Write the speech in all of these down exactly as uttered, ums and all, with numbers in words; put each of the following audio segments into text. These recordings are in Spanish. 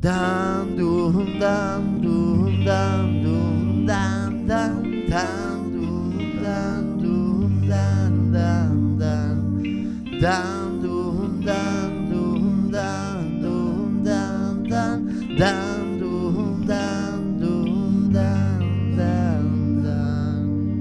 Dan dum dan dum dan dum dan dan dan dum dan dum dan dan dan dan dum dan dum dan dum dan dan dan dum dan dum dan dan dan.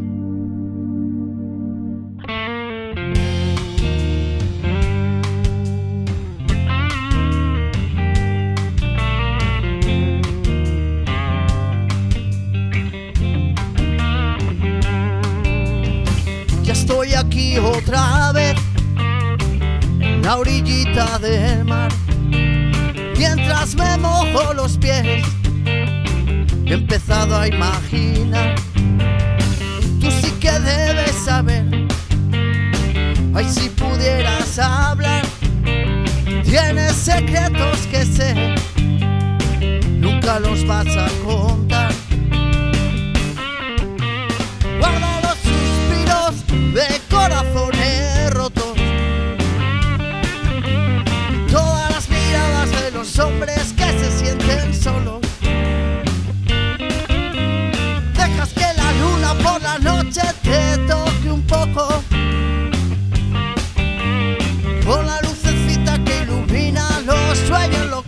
Ya estoy aquí otra vez en la orillita del mar, mientras me mojo los pies he empezado a imaginar. Tú sí que debes saber, ay, si pudieras hablar. Tienes secretos que sé, nunca los vas a contar. Guarda los suspiros de corazones rotos, todas las miradas de los hombres que se sienten solos. Dejas que la luna por la noche te toque un poco, con la lucecita que ilumina los sueños locos.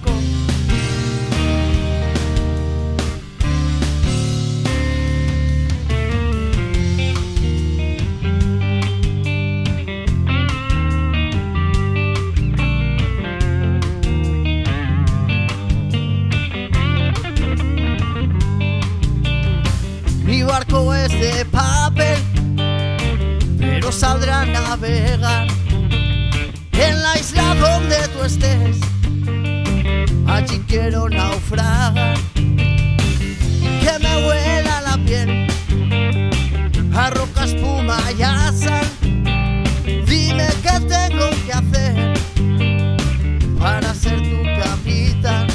Mi barco es de papel, pero saldrá a navegar en la isla donde tú estés. Allí quiero naufragar, que me huela la piel a roca, espuma y a sal. Dime qué tengo que hacer para ser tu capitán.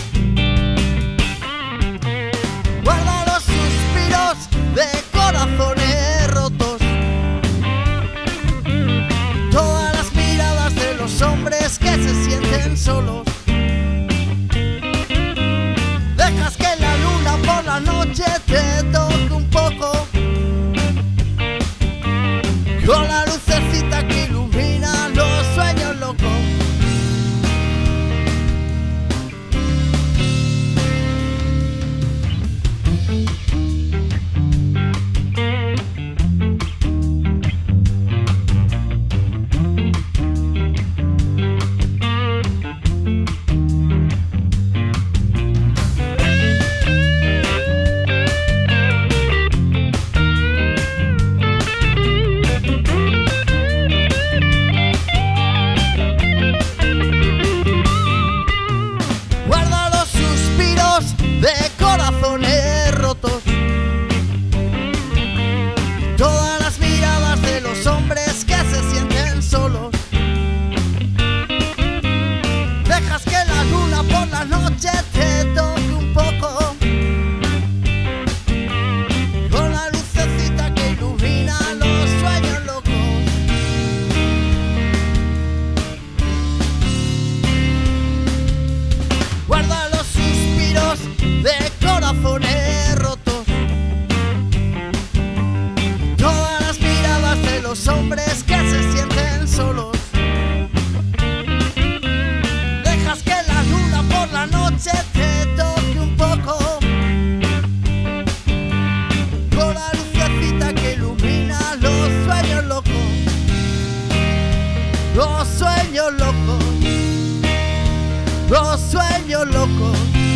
Guarda los suspiros de corazones rotos, todas las miradas de los hombres que se sienten solos. Dejas que la luna por la noche te toque un poco, con la lucecita que ilumina los sueños locos. De corazones rotos, todas las miradas de los hombres que se sienten solos. Dejas que la luna por la noche te toque un poco, con la lucecita que ilumina los sueños locos. Guarda los suspiros de corazones rotos, todas las miradas de los hombres que se sienten solos. Dejas que la luna por la noche te toque un poco, con la lucecita que ilumina los sueños locos. Los sueños locos, los sueños locos,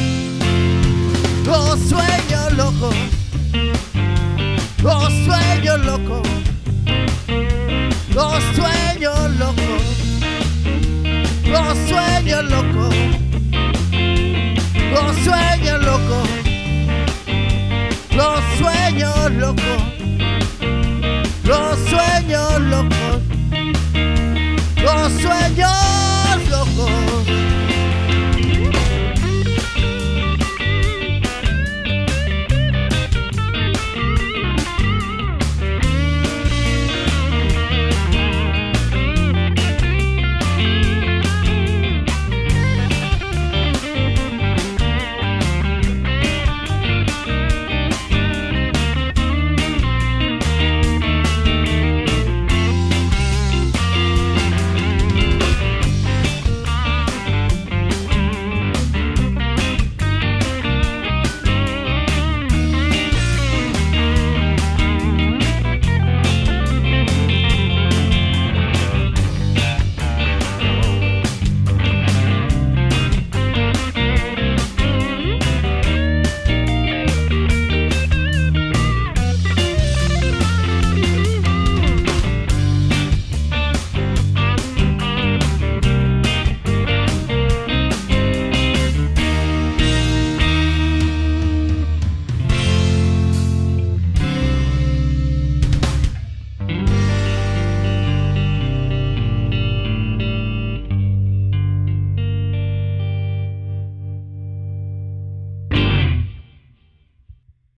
los sueños locos, los sueños locos, los sueños locos, los sueños locos, los sueños locos, los sueños locos.